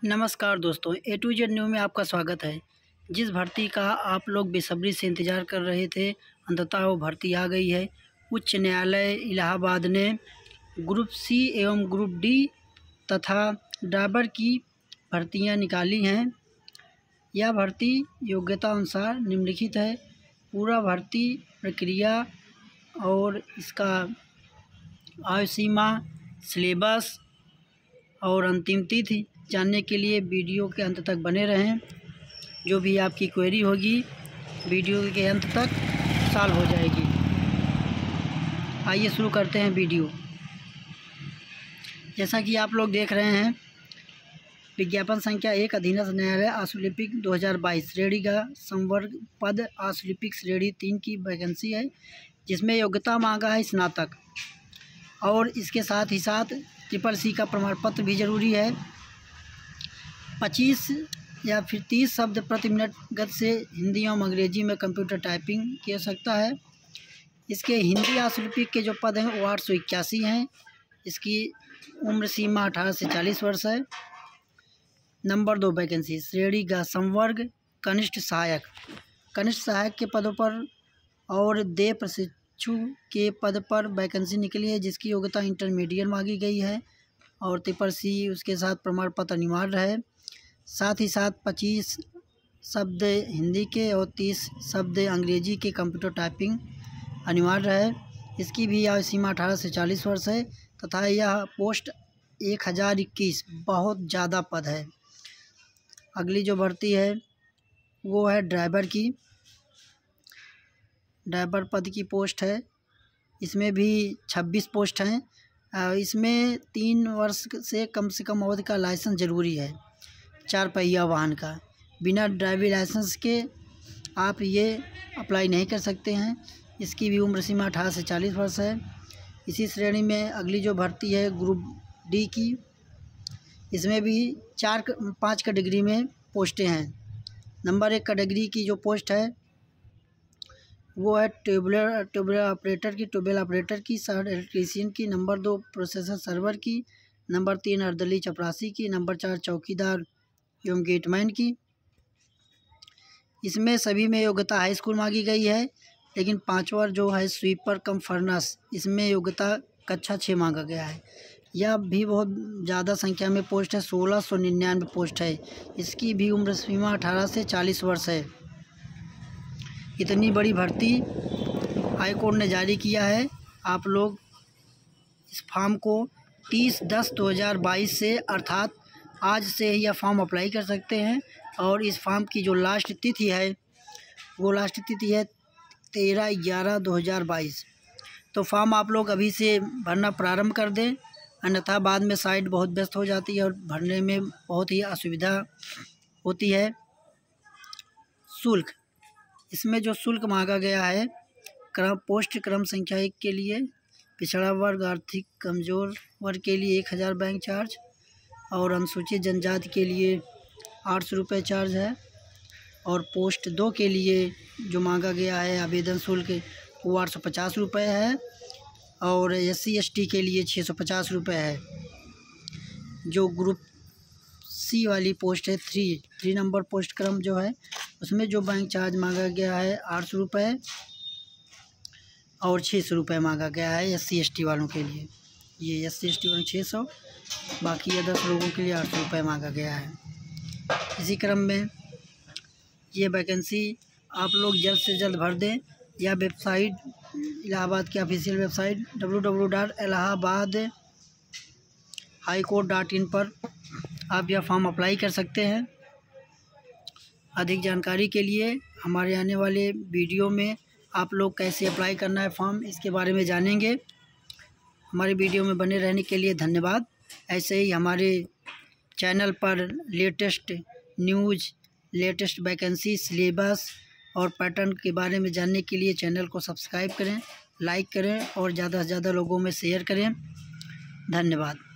नमस्कार दोस्तों, A to Z news में आपका स्वागत है। जिस भर्ती का आप लोग बेसब्री से इंतज़ार कर रहे थे, अंततः वो भर्ती आ गई है। उच्च न्यायालय इलाहाबाद ने ग्रुप सी एवं ग्रुप डी तथा ड्राइवर की भर्तियां निकाली हैं। यह भर्ती योग्यता अनुसार निम्नलिखित है। पूरा भर्ती प्रक्रिया और इसका आयु सीमा, सिलेबस और अंतिम तिथि जानने के लिए वीडियो के अंत तक बने रहें। जो भी आपकी क्वेरी होगी वीडियो के अंत तक सॉल्व हो जाएगी। आइए शुरू करते हैं वीडियो। जैसा कि आप लोग देख रहे हैं, विज्ञापन संख्या 1 अधीनस्थ न्यायालय आशुलिपिक 2022 श्रेणी का संवर्ग पद आशुलिपिक श्रेणी 3 की वैकेंसी है, जिसमें योग्यता मांगा है स्नातक और इसके साथ ही साथ CCC का प्रमाण पत्र भी ज़रूरी है। 25 या फिर 30 शब्द प्रति मिनट गति से हिंदी एवं अंग्रेजी में कंप्यूटर टाइपिंग की आवश्यकता है। इसके हिंदी आशुलिपिक के जो पद हैं वो 881 हैं। इसकी उम्र सीमा 18 से 40 वर्ष है। नंबर 2 वैकेंसी श्रेणी का संवर्ग कनिष्ठ सहायक के पदों पर और देय प्रशिक्षु के पद पर वैकेंसी निकली है, जिसकी योग्यता इंटरमीडिएट मांगी गई है और CCC उसके साथ प्रमाण पत्र अनिवार्य है। साथ ही साथ 25 शब्द हिंदी के और 30 शब्द अंग्रेजी के कंप्यूटर टाइपिंग अनिवार्य है। इसकी भी आयु सीमा 18 से 40 वर्ष है तथा यह पोस्ट 1021 बहुत ज़्यादा पद है। अगली जो भर्ती है वो है ड्राइवर पद की पोस्ट है। इसमें भी 26 पोस्ट हैं। इसमें 3 वर्ष से कम अवधि का लाइसेंस ज़रूरी है। 4 पहिया वाहन का बिना ड्राइविंग लाइसेंस के आप ये अप्लाई नहीं कर सकते हैं। इसकी भी उम्र सीमा 18 से 40 वर्ष है। इसी श्रेणी में अगली जो भर्ती है ग्रुप डी की, इसमें भी 5 कैटेगरी में पोस्टें हैं। नंबर 1 कैटेगरी की जो पोस्ट है वो है ट्यूबवेल ऑपरेटर की, शहर इलेक्ट्रीशियन की। नंबर 2 प्रोसेसर सर्वर की। नंबर 3 अर्दली चपरासी की। नंबर 4 चौकीदार एवं गेटमैन की। इसमें सभी में योग्यता हाई स्कूल मांगी गई है, लेकिन 5वां जो है स्वीपर कम फर्नस, इसमें योग्यता कक्षा 6 मांगा गया है। यह भी बहुत ज़्यादा संख्या में पोस्ट है, 1699 पोस्ट है। इसकी भी उम्र सीमा 18 से 40 वर्ष है। इतनी बड़ी भर्ती हाई कोर्ट ने जारी किया है। आप लोग इस फॉर्म को 30/10/2022 से अर्थात आज से ही यह फॉर्म अप्लाई कर सकते हैं और इस फॉर्म की जो लास्ट तिथि है वो 13/11/2022। तो फॉर्म आप लोग अभी से भरना प्रारंभ कर दें, अन्यथा बाद में साइट बहुत व्यस्त हो जाती है और भरने में बहुत ही असुविधा होती है। शुल्क, इसमें जो शुल्क मांगा गया है पोस्ट क्रम संख्या 1 के लिए पिछड़ा वर्ग आर्थिक कमज़ोर वर्ग के लिए 1000 बैंक चार्ज और अनुसूचित जनजाति के लिए 800 रुपये चार्ज है। और पोस्ट 2 के लिए जो मांगा गया है आवेदन शुल्क वो 850 रुपये है और SC ST के लिए 650 रुपये है। जो ग्रुप सी वाली पोस्ट है 3 नंबर पोस्ट क्रम जो है उसमें जो बैंक चार्ज मांगा गया है 800 रुपये और 600 रुपये मांगा गया है SC ST वालों के लिए। ये SC ST वालों 600, बाकी अदर्स लोगों के लिए 800 रुपये मांगा गया है। इसी क्रम में ये वैकेंसी आप लोग जल्द से जल्द भर दें। या वेबसाइट इलाहाबाद की ऑफिशियल वेबसाइट www.allahabadhighcourt.in पर आप यह फॉर्म अप्लाई कर सकते हैं। अधिक जानकारी के लिए हमारे आने वाले वीडियो में आप लोग कैसे अप्लाई करना है फॉर्म, इसके बारे में जानेंगे। हमारे वीडियो में बने रहने के लिए धन्यवाद। ऐसे ही हमारे चैनल पर latest news, latest vacancy, syllabus और पैटर्न के बारे में जानने के लिए चैनल को सब्सक्राइब करें, लाइक करें और ज़्यादा से ज़्यादा लोगों में शेयर करें। धन्यवाद।